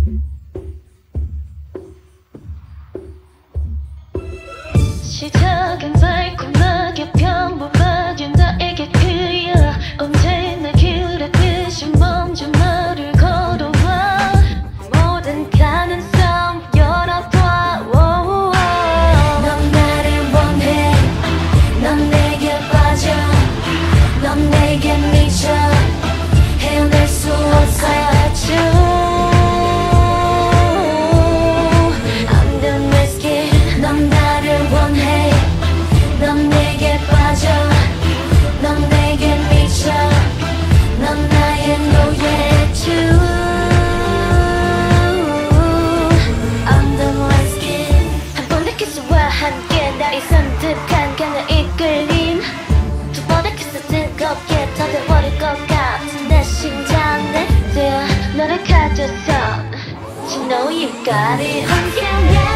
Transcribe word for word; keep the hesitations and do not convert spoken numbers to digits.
시작은 달콤하게 평범하게 나에게 그려 언제나 그랬듯이 먼저 말을 걸어와 모든 가능성 열어둬. 넌 나를 원해, 넌 내게 빠져, 넌 내게 미쳐 헤어날 수 없어. 함께 나의 선택한 강한 이끌림 두 번의 키스 뜨겁게 터져버릴 것 같은 내 심장에 너를 가져서 You know you got it.